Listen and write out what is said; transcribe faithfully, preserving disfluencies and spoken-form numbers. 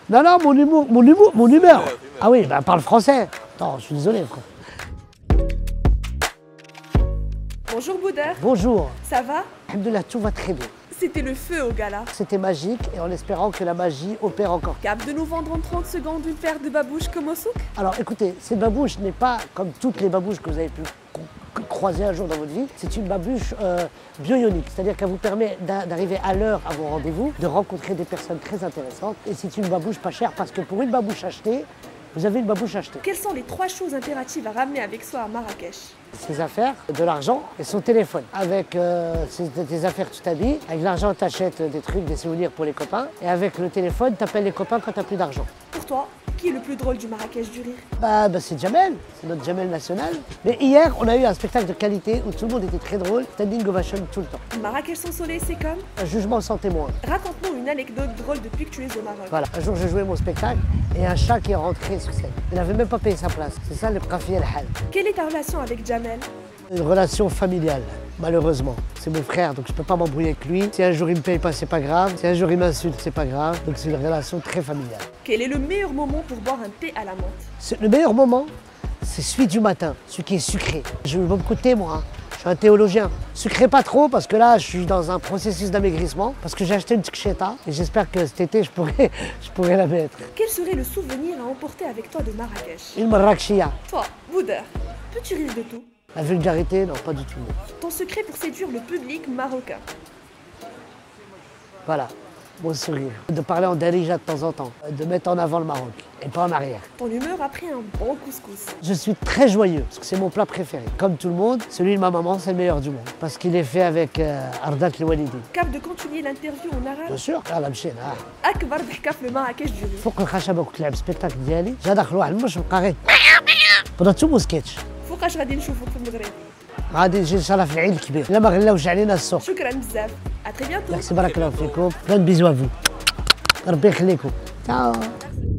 Non, non, mon humour, mon humour, mon humeur. Ah oui, bah parle français. Attends, je suis désolé, frère. Bonjour Bouder. Bonjour. Ça va? Alhamdoulilah, tout va très bien. C'était le feu au gala. C'était magique et en espérant que la magie opère encore. Capable de nous vendre en trente secondes une paire de babouches comme au souk? Alors écoutez, cette babouche n'est pas comme toutes les babouches que vous avez pu croiser un jour dans votre vie. C'est une babouche euh, bio-ionique, c'est-à-dire qu'elle vous permet d'arriver à l'heure à vos rendez-vous, de rencontrer des personnes très intéressantes. Et c'est une babouche pas chère parce que pour une babouche achetée, vous avez une babouche achetée. Quelles sont les trois choses impératives à ramener avec soi à Marrakech? Ses affaires, de l'argent et son téléphone. Avec euh, ses, tes affaires, tu t'habilles. Avec l'argent, tu achètes des trucs, des souvenirs pour les copains. Et avec le téléphone, tu appelles les copains quand tu n'as plus d'argent. Pour toi, qui est le plus drôle du Marrakech du rire? Bah, bah c'est Jamel, c'est notre Jamel national. Mais hier, on a eu un spectacle de qualité où tout le monde était très drôle, standing ovation tout le temps. Marrakech sans soleil, c'est comme? Un jugement sans témoin. Raconte-nous une anecdote drôle depuis que tu es au Maroc. Voilà, un jour j'ai joué mon spectacle et un chat qui est rentré sur scène. Il n'avait même pas payé sa place. C'est ça le Qafiya al-Hal. Quelle est ta relation avec Jamel? Une relation familiale, malheureusement. C'est mon frère, donc je ne peux pas m'embrouiller avec lui. Si un jour il ne me paye pas, c'est pas grave. Si un jour il m'insulte, c'est pas grave. Donc c'est une relation très familiale. Quel est le meilleur moment pour boire un thé à la menthe? Le meilleur moment, c'est celui du matin, celui qui est sucré. Je veux beaucoup de thé, moi. Hein. Je suis un théologien. Sucré pas trop, parce que là, je suis dans un processus d'amaigrissement, parce que j'ai acheté une tcheta et j'espère que cet été, je pourrais, je pourrais la mettre. Quel serait le souvenir à emporter avec toi de Marrakech? Une marrakechia. Toi, Bouder, peux-tu rire de tout? La vulgarité, non, pas du tout. Ton secret pour séduire le public marocain? Voilà, mon sourire. De parler en darija de temps en temps, de mettre en avant le Maroc et pas en arrière. Ton humeur après un bon couscous? Je suis très joyeux, parce que c'est mon plat préféré. Comme tout le monde, celui de ma maman, c'est le meilleur du monde. Parce qu'il est fait avec euh, Ardat el-Walidi. Cap de continuer l'interview en arabe? Bien sûr, là, مشينا. أكبر ضحكة في المراكش du rire. فوق الخشبة كنت لعب سبيكتاكل ديالي، جا داخل واحد المش بقى غير بدات تسوق سكيتش. فوقاش غادي نشوفوك في المغرب؟ غادي نجي ان شاء الله في العيد الكبير، الا ما غلاوش علينا السوق. شكرا بزاف، à très bientôt. ميرسي بارك الله فيكم، بلان بيزو افو. ربي يخليكم. تاو.